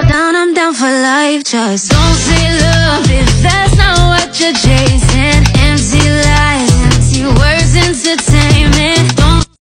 down, I'm down for life. Just don't say love if that's not what you're chasing.